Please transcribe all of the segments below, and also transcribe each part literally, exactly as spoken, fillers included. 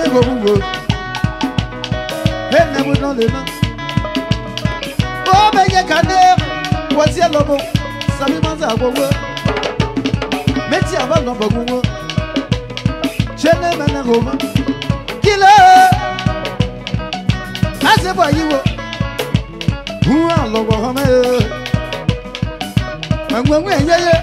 ne go go. Hey, never know the no. Oh, be ye kane. What's your lobo? Sabi manza go go. Meti aba no go go. Chene mena go ma. Killer. Ase boy you. Who are logo home? I'm going ye ye.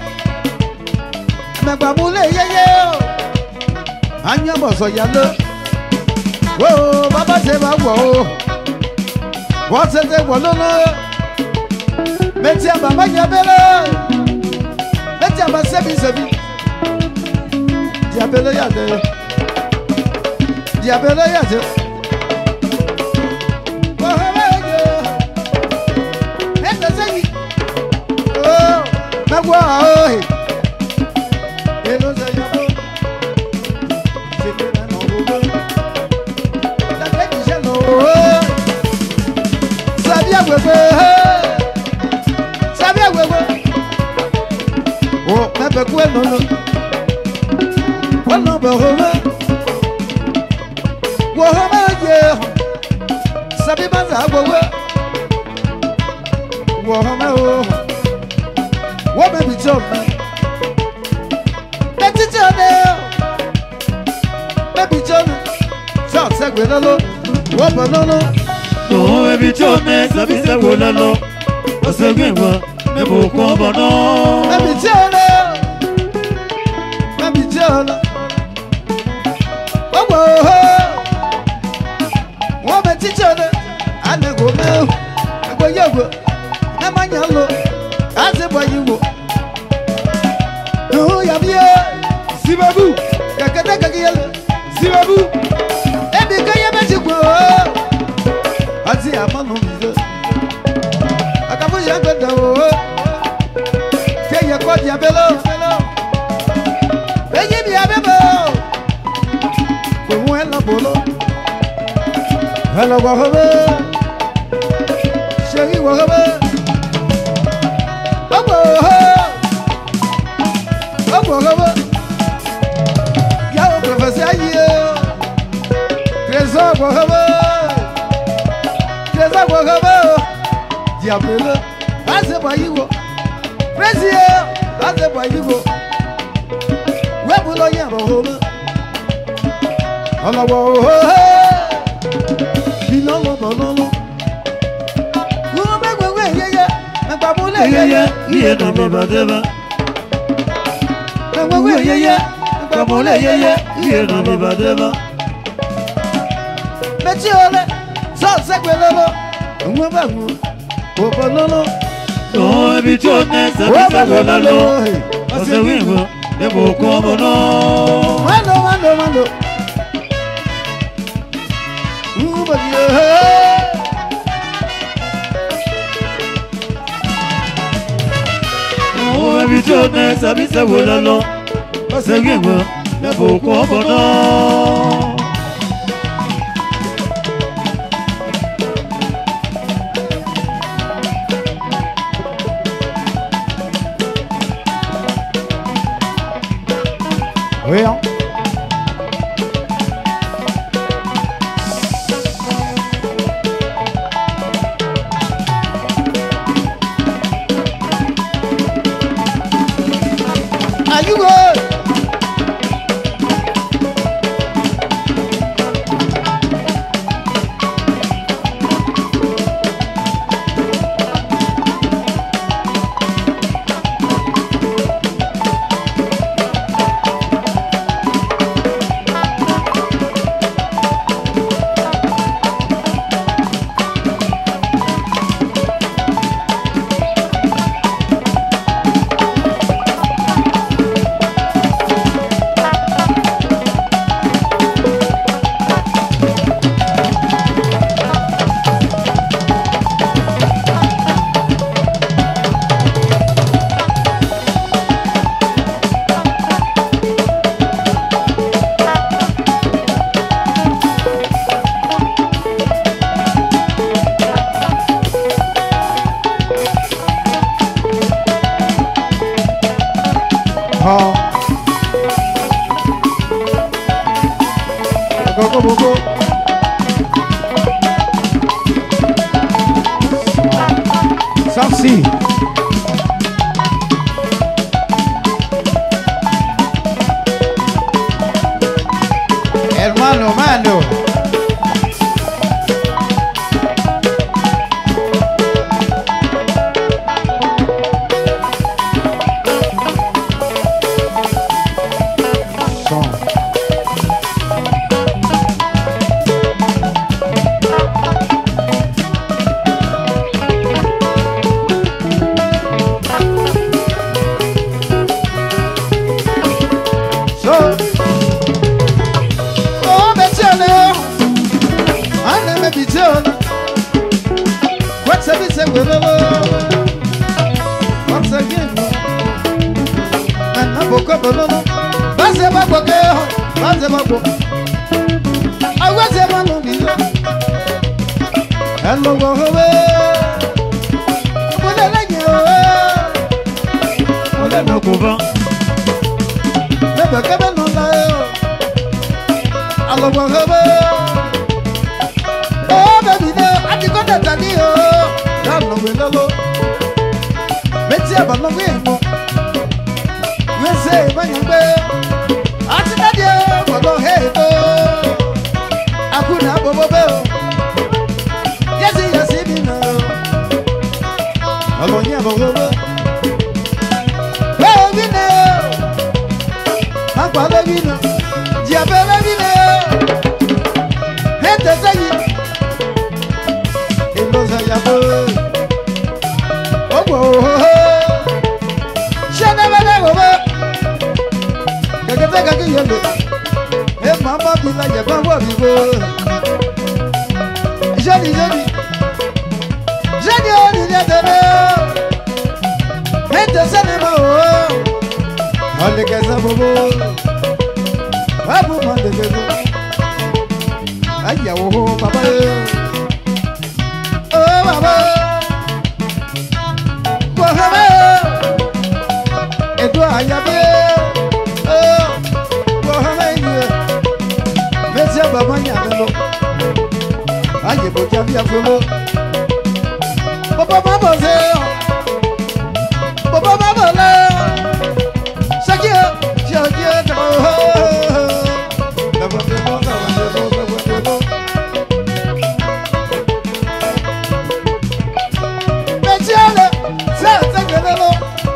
Mabule ye ye. Anya boso yalo. Whoa, Baba say whoa. What's it they want to know? Metia Baba Yabela. Metia Basebi Sebi. Diabela Yade. Diabela Yade. Oh, Magua. Hello, Zayabo. Sabia wewe, sabia wewe. Oh, mebe kwe nono, wano behome, wahome ye. Sabi banza wewe, wahome oh, wame bichome, beti chone, bebi chone, shot segwe lolo, wapa nono. Oh, baby, Johnny, Sabi Savolano, a second one, never come on. Baby, Johnny, baby, Johnny. Oh, oh, baby, Johnny, I never know. I go yoga, I'm a yellow. I say, why you go? No, you're here. Sibabu, Kakataka, Sibabu, every guy I met you go. I see a man who is I can push your bed. Can you call your bellow? They give me a bellow. Hello, hello, Wahaba. Shaggy Wahaba. Oh, oh, Wahaba. Yow, Professor, you. Trésor Wahaba. Diablo, I say by you go. President, I say by you go. Where will I have a home? On the wall, you know, no, no, no. Who make away, yeah, yeah, and Babula, yeah, yeah, yeah, no, no, no, never. And away, yeah, yeah, and Babula, yeah, yeah, yeah, no, no, no, never. Let's see all that. So, Saguelo. Oh, baby, Johnny, Sabi Savolano, a second one, never come on. Mano, mano, mano. Ooh, but yeah. Oh, baby, Johnny, Sabi Savolano, a second one, never come on. Well, are you good? Coco Bobo. Salsi. Hermano, mano. Once again, and I woke up alone. That's about what that's about what I was ever looking. Hello, what I like you. What I know, never come on. I love her. Oh, baby, I think I got that. No we lolo, meti abalo we mo. We say banyambe, atina dia walo heto. Akuna bobo be. Yesi yesi bina. Alonya bobo be. Hey bina, akwa be bina, dia be bina. Hete zayi, ilo zayabo. Hey, mama, be like a bamboo. Johnny, Johnny, Johnny, only the other. Hey, the cinema. All the guys are bobo. Abu Mandego. Ayaho, Papa. Oh, Papa. Wahama. Edo ayabe. Baba nyamelo aye boja bi afelo Baba baba ze Baba baba le Shakia shakia ta Baba baba baba Mejale sa sa gelelo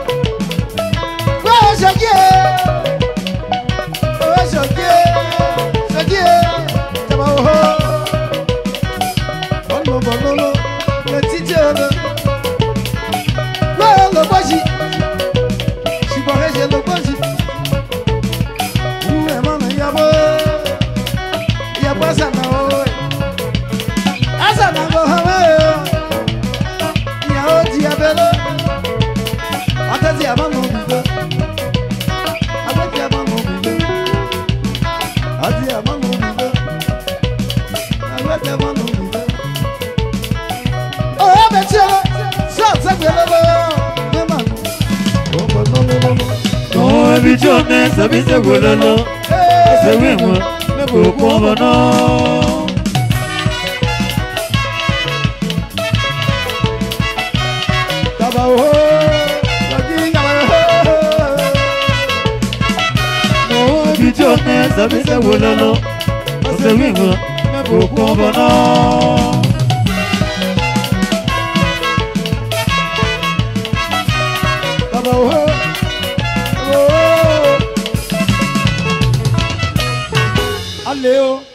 Kwa shakia Kwa shakia shakia Bijone sabise gololo Sewimo Nebo komono Tabaho No bijone sabise gololo Sewimo Nebo komono Tabaho Leo